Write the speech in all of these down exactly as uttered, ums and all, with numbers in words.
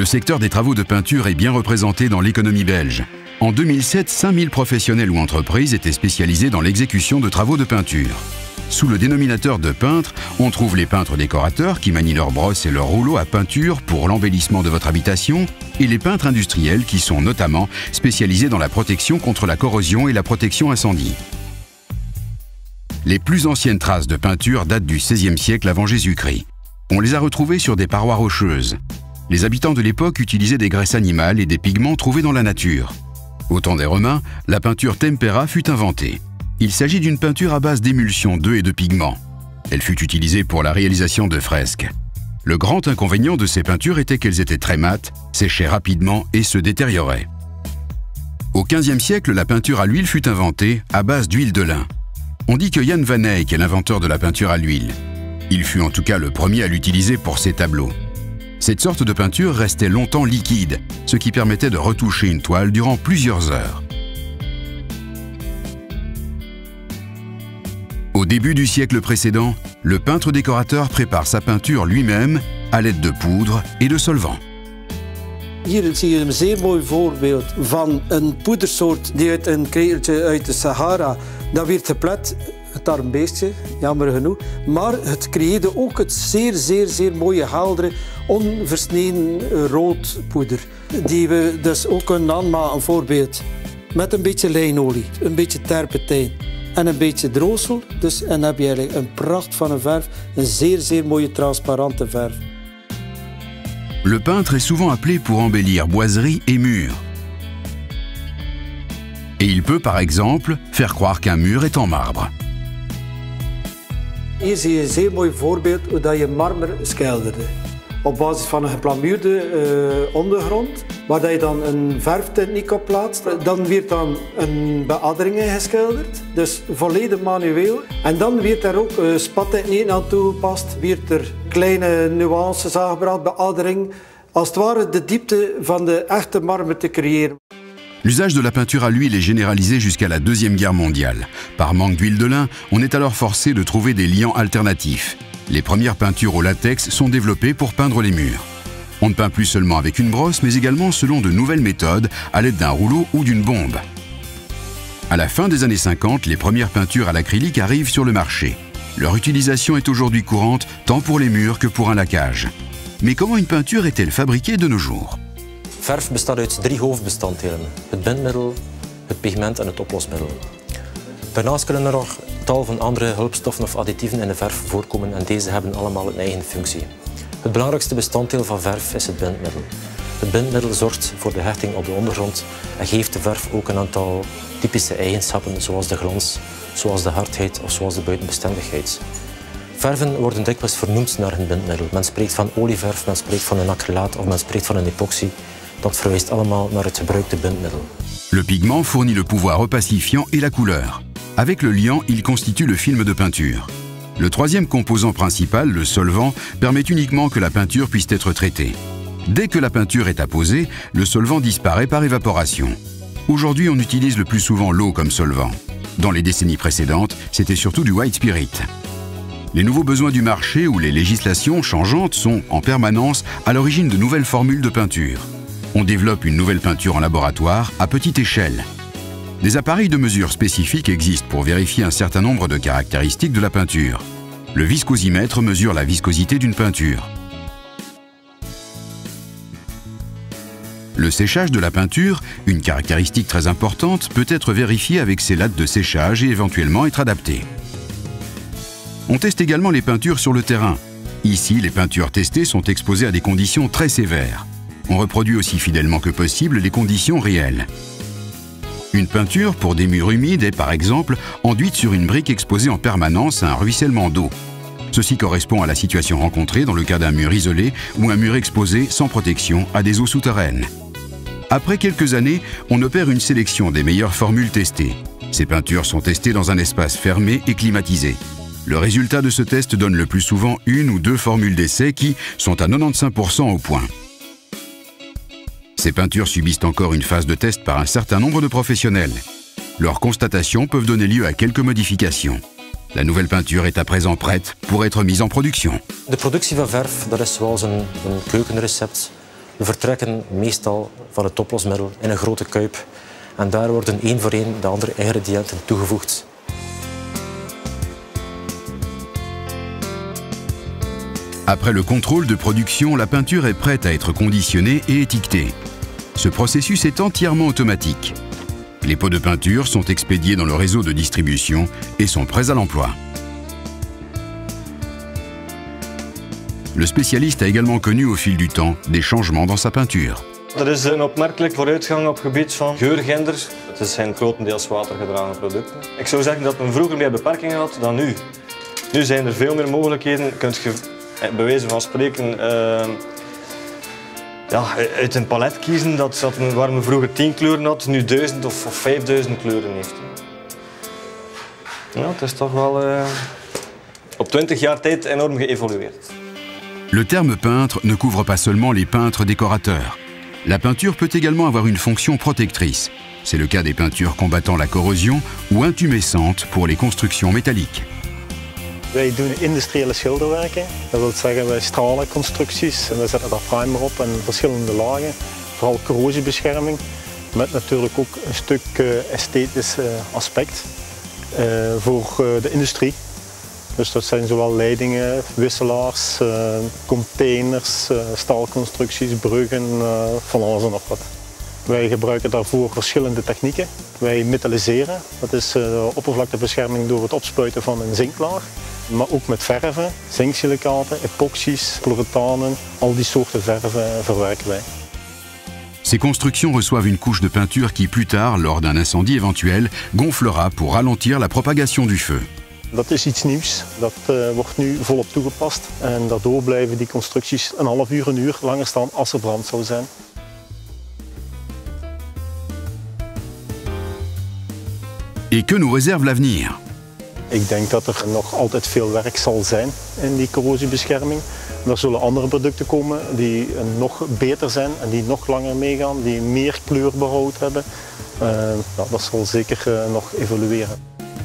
Le secteur des travaux de peinture est bien représenté dans l'économie belge. En deux mille sept, cinq mille professionnels ou entreprises étaient spécialisés dans l'exécution de travaux de peinture. Sous le dénominateur de peintre, on trouve les peintres décorateurs qui manient leurs brosses et leurs rouleaux à peinture pour l'embellissement de votre habitation et les peintres industriels qui sont notamment spécialisés dans la protection contre la corrosion et la protection incendie. Les plus anciennes traces de peinture datent du seizième siècle avant Jésus-Christ. On les a retrouvées sur des parois rocheuses. Les habitants de l'époque utilisaient des graisses animales et des pigments trouvés dans la nature. Au temps des Romains, la peinture tempera fut inventée. Il s'agit d'une peinture à base d'émulsion d'œufs et de pigments. Elle fut utilisée pour la réalisation de fresques. Le grand inconvénient de ces peintures était qu'elles étaient très mates, séchaient rapidement et se détérioraient. Au quinzième siècle, la peinture à l'huile fut inventée à base d'huile de lin. On dit que Jan van Eyck est l'inventeur de la peinture à l'huile. Il fut en tout cas le premier à l'utiliser pour ses tableaux. Cette sorte de peinture restait longtemps liquide, ce qui permettait de retoucher une toile durant plusieurs heures. Au début du siècle précédent, le peintre décorateur prépare sa peinture lui-même à l'aide de poudre et de solvant. Hier zie je een zeer mooi voorbeeld van een poedersoort die uit een krekeltje uit de Sahara, dat werd geplet, het arm beestje, jammer genoeg, maar het creëerde ook het zeer, zeer, zeer mooie, heldere, onversneden rood poeder, die we dus ook kunnen aanmaken, een voorbeeld, met een beetje lijnolie, een beetje terpentijn en een beetje droosel, dus, en dan heb je eigenlijk een pracht van een verf, een zeer, zeer mooie transparante verf. Le peintre est souvent appelé pour embellir boiseries et murs. Et il peut par exemple faire croire qu'un mur est en marbre. Hier zie je een zeer mooi voorbeeld hoe dat je marmer schilderde. Op basis van een geplamuurde uh, ondergrond, waar dat je dan een verftechniek op plaatst. Dan wordt dan een beadering geschilderd, dus volledig manueel. En dan wordt er ook uh, spattechniek aan toegepast, wordt er kleine nuances aangebracht, beadering. Als het ware de diepte van de echte marmer te creëren. L'usage de la peinture à l'huile est généralisé jusqu'à la Deuxième Guerre mondiale. Par manque d'huile de lin, on est alors forcé de trouver des liants alternatifs. Les premières peintures au latex sont développées pour peindre les murs. On ne peint plus seulement avec une brosse, mais également selon de nouvelles méthodes, à l'aide d'un rouleau ou d'une bombe. À la fin des années cinquante, les premières peintures à l'acrylique arrivent sur le marché. Leur utilisation est aujourd'hui courante, tant pour les murs que pour un laquage. Mais comment une peinture est-elle fabriquée de nos jours? Verf bestaat uit drie hoofdbestanddelen. Het bindmiddel, het pigment en het oplosmiddel. Daarnaast kunnen er nog tal van andere hulpstoffen of additieven in de verf voorkomen en deze hebben allemaal een eigen functie. Het belangrijkste bestanddeel van verf is het bindmiddel. Het bindmiddel zorgt voor de hechting op de ondergrond en geeft de verf ook een aantal typische eigenschappen zoals de glans, zoals de hardheid of zoals de buitenbestendigheid. Verven worden dikwijls vernoemd naar hun bindmiddel. Men spreekt van olieverf, men spreekt van een acrylaat of men spreekt van een epoxy. Dat verwijst allemaal naar het gebruikte bindmiddel. Le pigment fournit le pouvoir opacifiant et la couleur. Avec le liant, il constitue le film de peinture. Le troisième composant principal, le solvant, permet uniquement que la peinture puisse être traitée. Dès que la peinture est apposée, le solvant disparaît par évaporation. Aujourd'hui, on utilise le plus souvent l'eau comme solvant. Dans les décennies précédentes, c'était surtout du white spirit. Les nouveaux besoins du marché ou les législations changeantes sont, en permanence, à l'origine de nouvelles formules de peinture. On développe une nouvelle peinture en laboratoire à petite échelle. Des appareils de mesure spécifiques existent pour vérifier un certain nombre de caractéristiques de la peinture. Le viscosimètre mesure la viscosité d'une peinture. Le séchage de la peinture, une caractéristique très importante, peut être vérifié avec ses lattes de séchage et éventuellement être adapté. On teste également les peintures sur le terrain. Ici, les peintures testées sont exposées à des conditions très sévères. On reproduit aussi fidèlement que possible les conditions réelles. Une peinture pour des murs humides est par exemple enduite sur une brique exposée en permanence à un ruissellement d'eau. Ceci correspond à la situation rencontrée dans le cas d'un mur isolé ou un mur exposé sans protection à des eaux souterraines. Après quelques années, on opère une sélection des meilleures formules testées. Ces peintures sont testées dans un espace fermé et climatisé. Le résultat de ce test donne le plus souvent une ou deux formules d'essai qui sont à quatre-vingt-quinze pour cent au point. Ces peintures subissent encore une phase de test par un certain nombre de professionnels. Leurs constatations peuvent donner lieu à quelques modifications. La nouvelle peinture est à présent prête pour être mise en production. De productie van verf, dat is zoals een, een keukenrecept. We vertrekken meestal van het oplosmiddel in een grote kuip en daar worden één voor één de andere ingrediënten toegevoegd. Après le contrôle de production, la peinture est prête à être conditionnée et étiquetée. Ce processus est entièrement automatique. Les pots de peinture sont expédiés dans le réseau de distribution et sont prêts à l'emploi. Le spécialiste a également connu au fil du temps des changements dans sa peinture. Er is een opmerkelijke vooruitgang op het gebied van geurginder. Het zijn grotendeels watergedragen producten. Ik zou zeggen dat men vroeger meer beperkingen had dan nu. Nu zijn er veel meer mogelijkheden. Je kunt bij wijze van spreken uh, ja, uit een palet kiezen dat, dat men, waar men vroeger tien kleuren had, nu duizend of, of vijfduizend kleuren heeft. Ja, het is toch wel uh, op twintig jaar tijd enorm geëvolueerd. Le terme peintre ne couvre pas seulement les peintres décorateurs. La peinture peut également avoir une fonction protectrice. C'est le cas des peintures combattant la corrosion ou intumescentes pour les constructions métalliques. Wij doen industriële schilderwerken. Dat wil zeggen, wij stralen constructies en we zetten daar primer op en verschillende lagen. Vooral corrosiebescherming, met natuurlijk ook een stuk uh, esthetisch uh, aspect uh, voor uh, de industrie. Dus dat zijn zowel leidingen, wisselaars, uh, containers, uh, staalconstructies, bruggen, uh, van alles en nog wat. Wij gebruiken daarvoor verschillende technieken. Wij metalliseren, dat is uh, oppervlaktebescherming door het opspuiten van een zinklaag. Maar ook met verven, zinksilicaten, epoxies, pluretanen, al die soorten verven verwerken wij. Ces constructions reçoivent une couche de peinture qui plus tard, lors d'un incendie éventuel, gonflera pour ralentir la propagation du feu. Dat is iets nieuws, dat uh, wordt nu volop toegepast en daardoor blijven die constructies een half uur, een uur langer staan als er brand zou zijn. Et que nous réserve l'avenir? Ik denk dat er nog altijd veel werk zal zijn in die corrosiebescherming. Er zullen andere producten komen die nog beter zijn en die nog langer meegaan, die meer kleurbehoud hebben. Uh, nou, dat zal zeker uh, nog evolueren.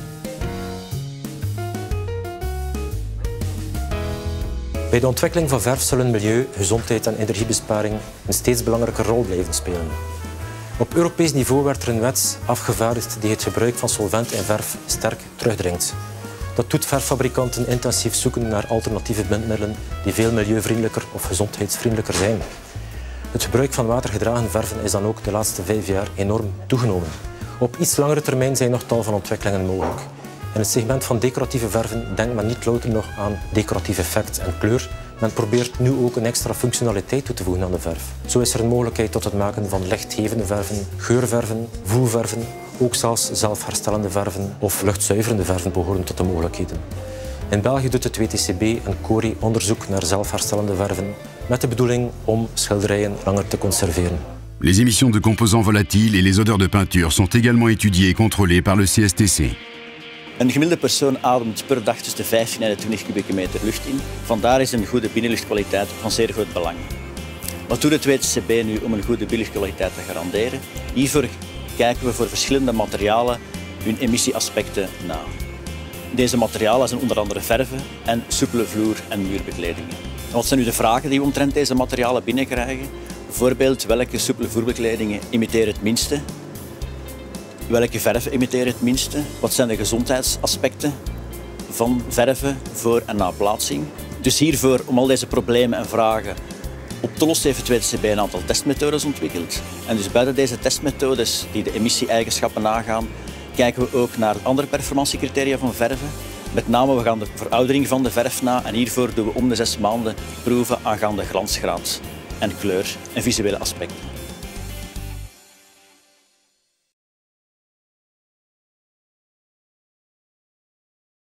Bij de ontwikkeling van verf zullen milieu, gezondheid en energiebesparing een steeds belangrijke rol blijven spelen. Op Europees niveau werd er een wet afgevaardigd die het gebruik van solvent in verf sterk terugdringt. Dat doet verffabrikanten intensief zoeken naar alternatieve bindmiddelen die veel milieuvriendelijker of gezondheidsvriendelijker zijn. Het gebruik van watergedragen verven is dan ook de laatste vijf jaar enorm toegenomen. Op iets langere termijn zijn nog tal van ontwikkelingen mogelijk. In het segment van decoratieve verven denkt men niet louter nog aan decoratief effect en kleur. Men probeert nu ook een extra functionaliteit toe te voegen aan de verf. Zo is er een mogelijkheid tot het maken van lichtgevende verven, geurverven, voelverven, ook zelfs zelfherstellende verven of luchtzuiverende verven behoren tot de mogelijkheden. In België doet het W T C B en CORI onderzoek naar zelfherstellende verven met de bedoeling om schilderijen langer te conserveren. Les émissions de composants volatiles et les odeurs de peinture sont également étudiées et contrôlées par le C S T C. Een gemiddelde persoon ademt per dag tussen de vijftien en de twintig kubieke meter lucht in. Vandaar is een goede binnenluchtkwaliteit van zeer groot belang. Wat doet het W T C B nu om een goede binnenluchtkwaliteit te garanderen? Hiervoor kijken we voor verschillende materialen hun emissieaspecten na. Deze materialen zijn onder andere verven en soepele vloer- en muurbekledingen. Wat zijn nu de vragen die we omtrent deze materialen binnenkrijgen? Bijvoorbeeld, welke soepele vloerbekledingen imiteren het minste? Welke verven imiteren het minste? Wat zijn de gezondheidsaspecten van verven voor en na plaatsing? Dus hiervoor, om al deze problemen en vragen op te lossen, heeft het W T C B een aantal testmethodes ontwikkeld. En dus buiten deze testmethodes, die de emissie-eigenschappen nagaan, kijken we ook naar andere performantiecriteria van verven. Met name, we gaan de veroudering van de verf na en hiervoor doen we om de zes maanden proeven aangaande glansgraad en kleur en visuele aspecten.